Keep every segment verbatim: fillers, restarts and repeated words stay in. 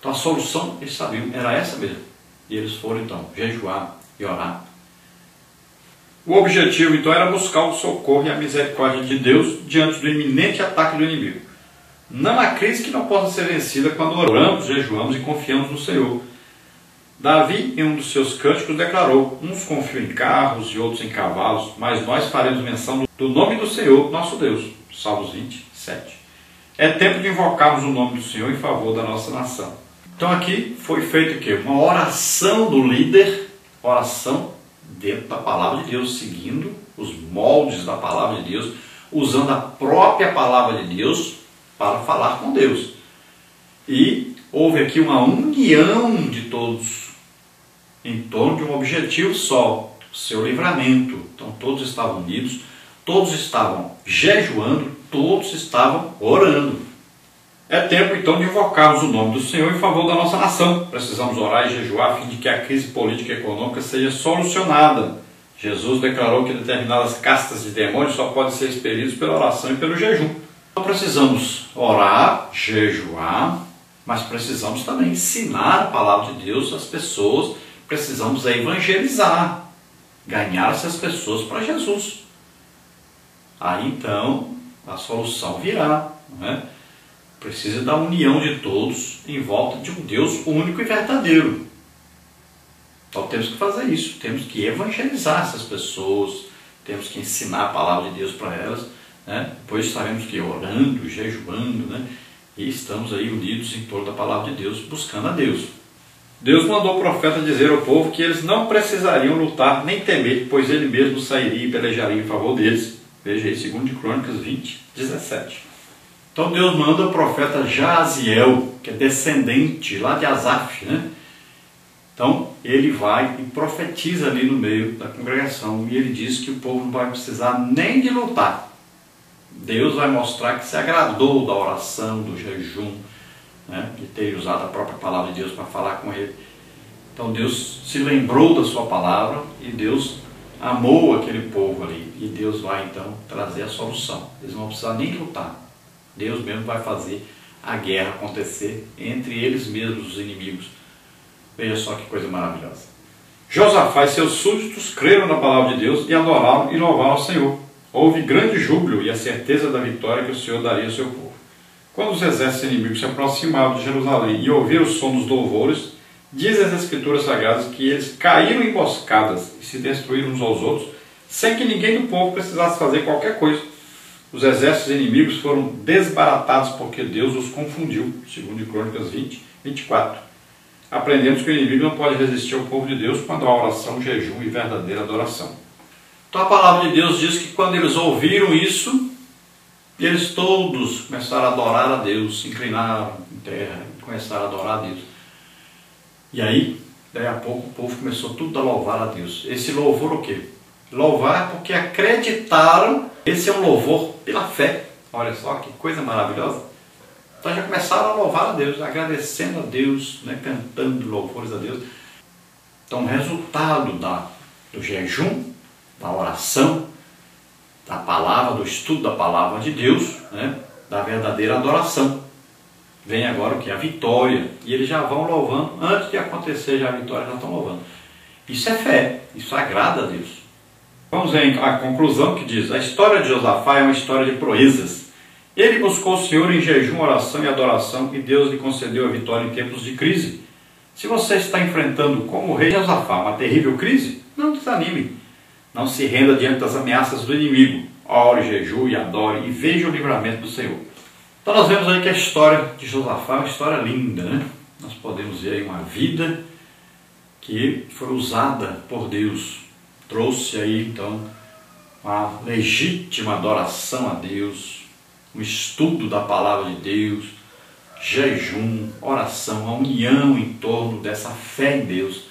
Então a solução, eles sabiam, era essa mesmo. E eles foram então jejuar e orar. O objetivo então era buscar o socorro e a misericórdia de Deus diante do iminente ataque do inimigo. Não há crise que não possa ser vencida quando oramos, jejuamos e confiamos no Senhor. Davi, em um dos seus cânticos, declarou: uns confiam em carros e outros em cavalos, mas nós faremos menção do nome do Senhor, nosso Deus. Salmos vinte, sete. É tempo de invocarmos o nome do Senhor em favor da nossa nação. Então aqui foi feito o quê? Uma oração do líder, oração dentro da palavra de Deus, seguindo os moldes da palavra de Deus, usando a própria palavra de Deus para falar com Deus. E houve aqui uma união de todos em torno de um objetivo só, o seu livramento. Então todos estavam unidos, todos estavam jejuando, todos estavam orando. É tempo então de invocarmos o nome do Senhor em favor da nossa nação. Precisamos orar e jejuar a fim de que a crise política e econômica seja solucionada. Jesus declarou que determinadas castas de demônios só podem ser expelidos pela oração e pelo jejum. Então precisamos orar, jejuar, mas precisamos também ensinar a palavra de Deus às pessoas. Precisamos evangelizar, ganhar essas pessoas para Jesus. Aí então a solução virá, não é? Precisa da união de todos em volta de um Deus único e verdadeiro. Então temos que fazer isso, temos que evangelizar essas pessoas, temos que ensinar a palavra de Deus para elas, né? Depois estaremos que orando, jejuando, né? E estamos aí unidos em torno da palavra de Deus, buscando a Deus. Deus mandou o profeta dizer ao povo que eles não precisariam lutar nem temer, pois ele mesmo sairia e pelejaria em favor deles. Veja aí, segundo de Crônicas vinte, dezessete. Então Deus manda o profeta Jaziel, que é descendente lá de Asaf, né? Então ele vai e profetiza ali no meio da congregação, e ele diz que o povo não vai precisar nem de lutar. Deus vai mostrar que se agradou da oração, do jejum, né? De ter usado a própria palavra de Deus para falar com ele. Então Deus se lembrou da sua palavra e Deus amou aquele povo ali. E Deus vai então trazer a solução. Eles não vão precisar nem lutar. Deus mesmo vai fazer a guerra acontecer entre eles mesmos, os inimigos. Veja só que coisa maravilhosa. Josafá e seus súditos creram na palavra de Deus e adoraram e louvaram ao Senhor. Houve grande júbilo e a certeza da vitória que o Senhor daria ao seu povo. Quando os exércitos inimigos se aproximavam de Jerusalém e ouviram o som dos louvores, diz as Escrituras Sagradas que eles caíram em emboscadas e se destruíram uns aos outros, sem que ninguém do povo precisasse fazer qualquer coisa. Os exércitos inimigos foram desbaratados porque Deus os confundiu, segundo Crônicas vinte, vinte e quatro. Aprendemos que o inimigo não pode resistir ao povo de Deus quando há oração, jejum e verdadeira adoração. Então a palavra de Deus diz que quando eles ouviram isso, eles todos começaram a adorar a Deus, se inclinaram em terra e começaram a adorar a Deus. E aí, daí a pouco, o povo começou tudo a louvar a Deus. Esse louvor o quê? Louvar porque acreditaram. Esse é um louvor pela fé. Olha só que coisa maravilhosa. Então já começaram a louvar a Deus, agradecendo a Deus, né, cantando louvores a Deus. Então o resultado da, do jejum, da oração, da palavra, do estudo da palavra de Deus, né, da verdadeira adoração. Vem agora o que? A vitória. E eles já vão louvando, antes de acontecer já a vitória, já estão louvando. Isso é fé, isso agrada a Deus. Vamos ver a conclusão que diz: a história de Josafá é uma história de proezas. Ele buscou o Senhor em jejum, oração e adoração, e Deus lhe concedeu a vitória em tempos de crise. Se você está enfrentando, como o rei Josafá, uma terrível crise, não desanime. Não se renda diante das ameaças do inimigo. Ore, jejue, adore e veja o livramento do Senhor. Então nós vemos aí que a história de Josafá é uma história linda, né? Nós podemos ver aí uma vida que foi usada por Deus. Trouxe aí então uma legítima adoração a Deus, um estudo da palavra de Deus, jejum, oração, a união em torno dessa fé em Deus.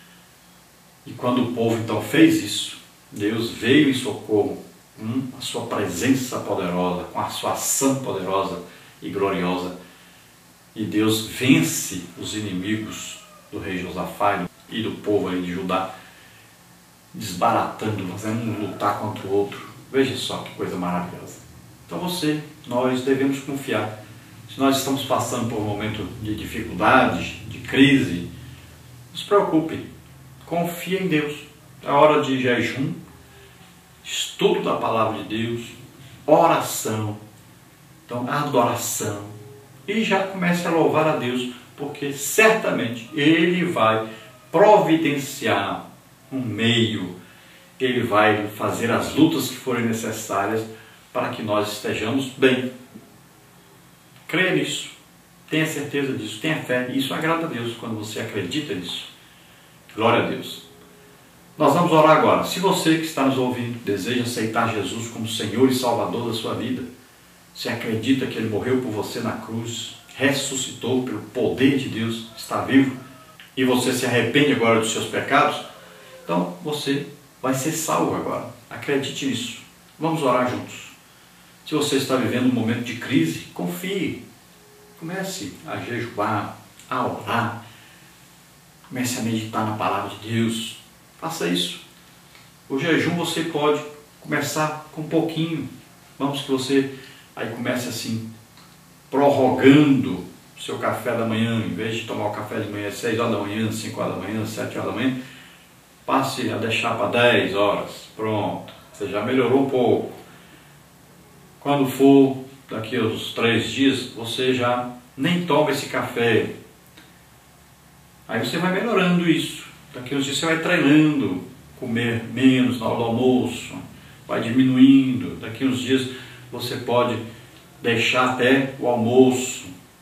E quando o povo então fez isso, Deus veio em socorro, hum, a sua presença poderosa, com a sua ação poderosa e gloriosa. E Deus vence os inimigos do rei Josafá e do povo aí de Judá, desbaratando, fazendo um lutar contra o outro. Veja só que coisa maravilhosa. Então você, nós devemos confiar se nós estamos passando por um momento de dificuldade, de crise, não se preocupe, confie em Deus. É hora de jejum, estudo da palavra de Deus, oração, então adoração, e já comece a louvar a Deus, porque certamente Ele vai providenciar um meio, Ele vai fazer as lutas que forem necessárias para que nós estejamos bem. Creia nisso, tenha certeza disso, tenha fé, e isso agrada a Deus quando você acredita nisso. Glória a Deus. Nós vamos orar agora. Se você que está nos ouvindo deseja aceitar Jesus como Senhor e Salvador da sua vida, se acredita que Ele morreu por você na cruz, ressuscitou pelo poder de Deus, está vivo, e você se arrepende agora dos seus pecados, então você vai ser salvo agora. Acredite nisso. Vamos orar juntos. Se você está vivendo um momento de crise, confie. Comece a jejuar, a orar. Comece a meditar na palavra de Deus. Faça isso. O jejum você pode começar com um pouquinho. Vamos que você aí comece assim, prorrogando o seu café da manhã. Em vez de tomar o café de manhã às seis horas da manhã, cinco horas da manhã, sete horas da manhã, passe a deixar para dez horas. Pronto. Você já melhorou um pouco. Quando for daqui a uns três dias, você já nem toma esse café. Aí você vai melhorando isso. Daqui a uns dias você vai treinando, comer menos na hora do almoço, vai diminuindo. Daqui a uns dias você pode deixar até o almoço.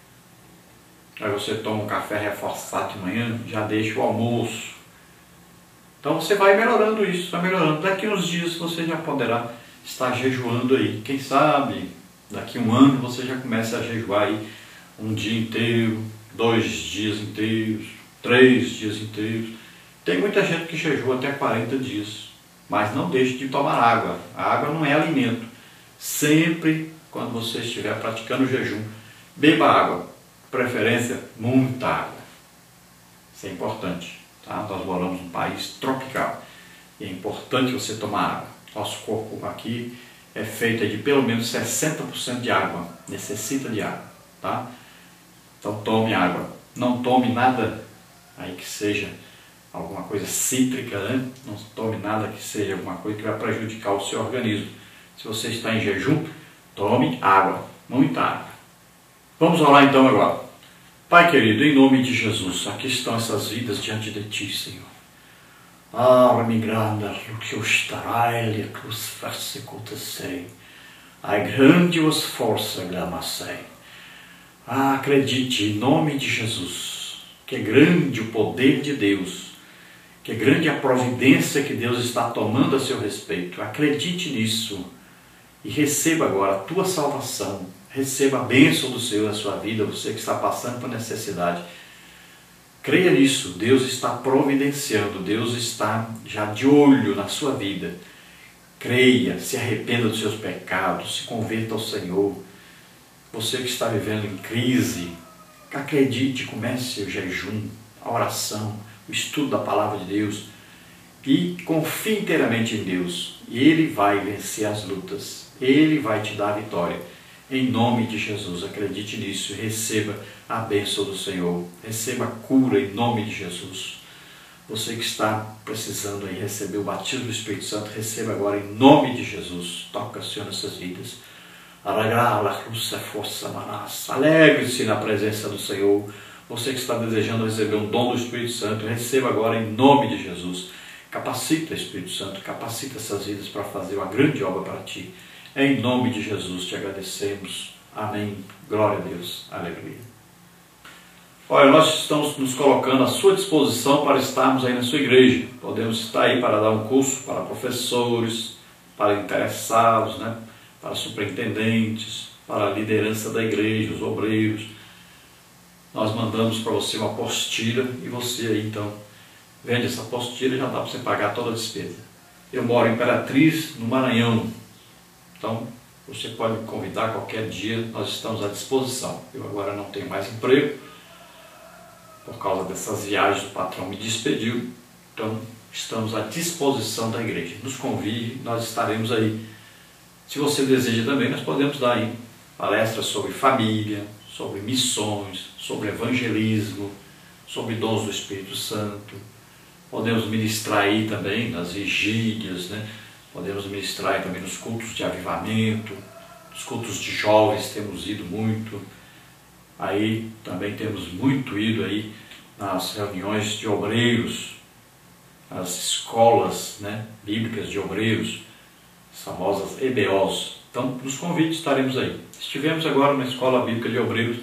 Aí você toma um café reforçado de manhã, já deixa o almoço. Então você vai melhorando isso, vai melhorando. Daqui a uns dias você já poderá estar jejuando aí. Quem sabe daqui a um ano você já começa a jejuar aí um dia inteiro, dois dias inteiros, três dias inteiros. Tem muita gente que jejua até quarenta dias, mas não deixe de tomar água. A água não é alimento. Sempre quando você estiver praticando o jejum, beba água, preferência muita água. Isso é importante, tá? Nós moramos num país tropical e é importante você tomar água. Nosso corpo aqui é feito de pelo menos sessenta por cento de água, necessita de água, tá? Então tome água, não tome nada aí que seja alguma coisa cítrica, né? Não tome nada que seja alguma coisa que vai prejudicar o seu organismo. Se você está em jejum, tome água, muita água. Vamos orar então agora. Pai querido, em nome de Jesus, aqui estão essas vidas diante de Ti, Senhor. Ah, mi grande, o que eu estarei, a cruz sei. Ai, grande os força, sei. Ah, acredite, em nome de Jesus, que é grande o poder de Deus, que é grande a providência que Deus está tomando a seu respeito. Acredite nisso e receba agora a tua salvação. Receba a bênção do Senhor na sua vida, você que está passando por necessidade. Creia nisso, Deus está providenciando, Deus está já de olho na sua vida. Creia, se arrependa dos seus pecados, se converta ao Senhor. Você que está vivendo em crise, acredite, comece o jejum, a oração, o estudo da palavra de Deus e confie inteiramente em Deus. E Ele vai vencer as lutas, Ele vai te dar a vitória. Em nome de Jesus, acredite nisso e receba a bênção do Senhor, receba a cura em nome de Jesus. Você que está precisando aí receber o batismo do Espírito Santo, receba agora em nome de Jesus. Toca, Senhor, nessas vidas. Alegre-se na presença do Senhor. Você que está desejando receber um dom do Espírito Santo, receba agora em nome de Jesus. Capacita, Espírito Santo, capacita essas vidas para fazer uma grande obra para Ti. Em nome de Jesus te agradecemos. Amém. Glória a Deus. Aleluia. Olha, nós estamos nos colocando à sua disposição para estarmos aí na sua igreja. Podemos estar aí para dar um curso para professores, para interessados, né? Para superintendentes, para a liderança da igreja, os obreiros. Nós mandamos para você uma apostila e você aí então vende essa apostila e já dá para você pagar toda a despesa. Eu moro em Imperatriz, no Maranhão. Então, você pode me convidar qualquer dia, nós estamos à disposição. Eu agora não tenho mais emprego, por causa dessas viagens o patrão me despediu, então estamos à disposição da igreja. Nos convide, nós estaremos aí. Se você deseja também, nós podemos dar aí palestras sobre família, sobre missões, sobre evangelismo, sobre dons do Espírito Santo. Podemos ministrar aí também nas vigílias, né? Podemos ministrar aí também nos cultos de avivamento, nos cultos de jovens temos ido muito. Aí também temos muito ido aí nas reuniões de obreiros, as escolas, né, bíblicas de obreiros, as famosas E B Os. Então, nos convites estaremos aí. Estivemos agora na Escola Bíblica de Obreiros,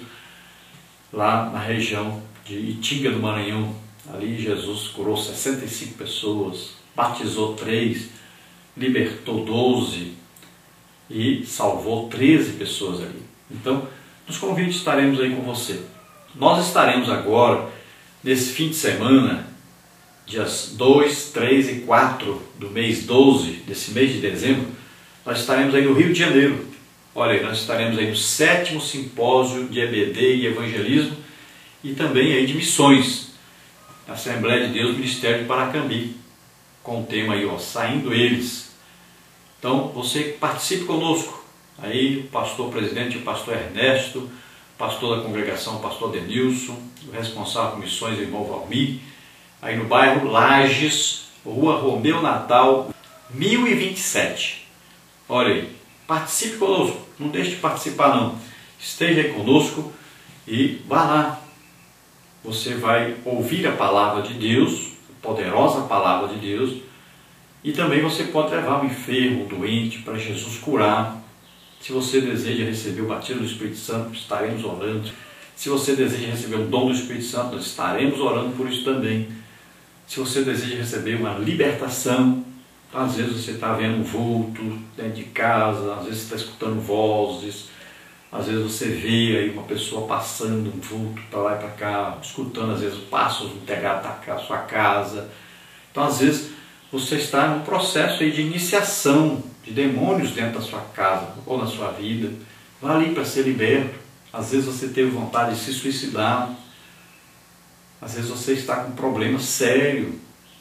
lá na região de Itinga do Maranhão. Ali Jesus curou sessenta e cinco pessoas, batizou três, libertou doze e salvou treze pessoas ali. Então, nos convites estaremos aí com você. Nós estaremos agora, nesse fim de semana, dias dois, três e quatro do mês doze, desse mês de dezembro, nós estaremos aí no Rio de Janeiro. Olha aí, nós estaremos aí no sétimo simpósio de E B D e evangelismo e também aí de missões, Assembleia de Deus, Ministério de Paracambi, com o tema aí, ó, Saindo Eles. Então, você participe conosco. Aí o pastor presidente, o pastor Ernesto, o pastor da congregação, o pastor Denilson, o responsável por missões, o irmão Valmir, aí no bairro Lages, Rua Romeu Natal, mil e vinte e sete. Olha aí, participe conosco, não deixe de participar não. Esteja aí conosco e vá lá. Você vai ouvir a palavra de Deus, a poderosa palavra de Deus, e também você pode levar o enfermo, o doente, para Jesus curar. Se você deseja receber o batismo do Espírito Santo, estaremos orando. Se você deseja receber o dom do Espírito Santo, nós estaremos orando por isso também. Se você deseja receber uma libertação, às vezes você está vendo um vulto dentro de casa, às vezes você está escutando vozes, às vezes você vê aí uma pessoa passando um vulto para lá e para cá, escutando às vezes passos no telhado da sua casa. Então às vezes você está num processo aí de iniciação de demônios dentro da sua casa ou na sua vida. Vá ali para ser liberto. Às vezes você teve vontade de se suicidar. Às vezes você está com um problema sério.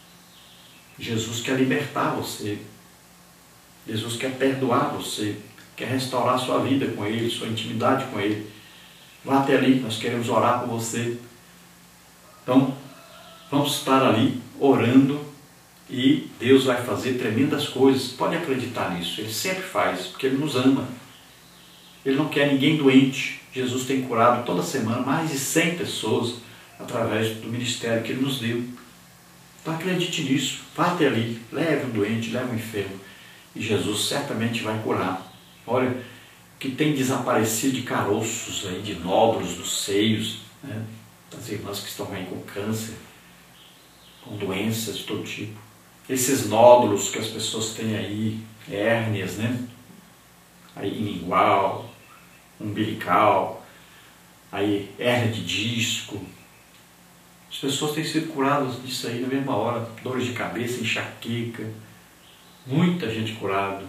Jesus quer libertar você. Jesus quer perdoar você. Quer restaurar sua vida com Ele, sua intimidade com Ele. Vá até ali, nós queremos orar por você. Então, vamos estar ali orando e Deus vai fazer tremendas coisas. Pode acreditar nisso, Ele sempre faz, porque Ele nos ama. Ele não quer ninguém doente. Jesus tem curado toda semana mais de cem pessoas através do ministério que Ele nos deu. Então acredite nisso, vá até ali, leve um doente, leve um enfermo e Jesus certamente vai curar. Olha, que tem desaparecido de caroços, aí, de nódulos dos seios, né? Das irmãs que estão aí com câncer, com doenças de todo tipo. Esses nódulos que as pessoas têm aí, hérnias, né? Aí lingual, umbilical, aí hérnia de disco. As pessoas têm sido curadas disso aí na mesma hora. Dores de cabeça, enxaqueca, muita gente curada.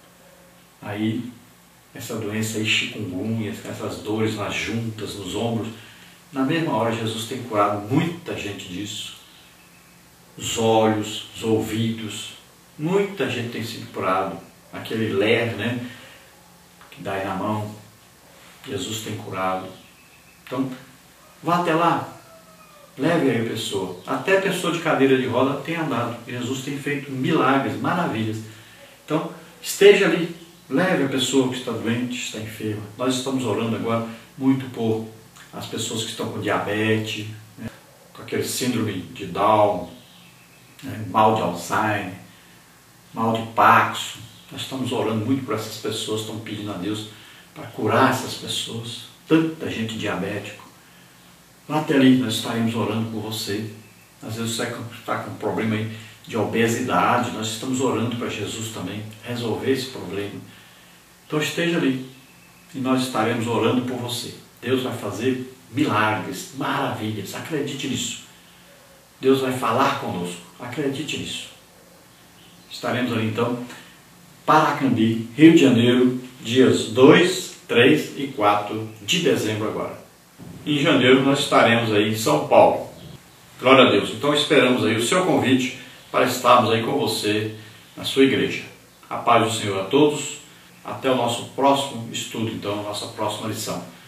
Aí, essa doença aí, chikungunya, essas dores nas juntas, nos ombros, na mesma hora Jesus tem curado muita gente disso. Os olhos, os ouvidos, muita gente tem sido curado. Aquele ler, né, que dá aí na mão, Jesus tem curado. Então, vá até lá, leve aí a pessoa. Até a pessoa de cadeira de roda tem andado. Jesus tem feito milagres, maravilhas. Então, esteja ali. Leve a pessoa que está doente, está enferma. Nós estamos orando agora muito por as pessoas que estão com diabetes, né, com aquele síndrome de Down, né, mal de Alzheimer, mal de Parkinson. Nós estamos orando muito por essas pessoas, estamos pedindo a Deus para curar essas pessoas. Tanta gente diabética. Lá até ali nós estaremos orando por você. Às vezes você está com um problema aí de obesidade, nós estamos orando para Jesus também resolver esse problema. Então esteja ali e nós estaremos orando por você. Deus vai fazer milagres, maravilhas, acredite nisso. Deus vai falar conosco, acredite nisso. Estaremos ali então, Paracambi, Rio de Janeiro, dias dois, três e quatro de dezembro agora. Em janeiro nós estaremos aí em São Paulo. Glória a Deus. Então esperamos aí o seu convite para estarmos aí com você na sua igreja. A paz do Senhor a todos. Até o nosso próximo estudo, então, a nossa próxima lição.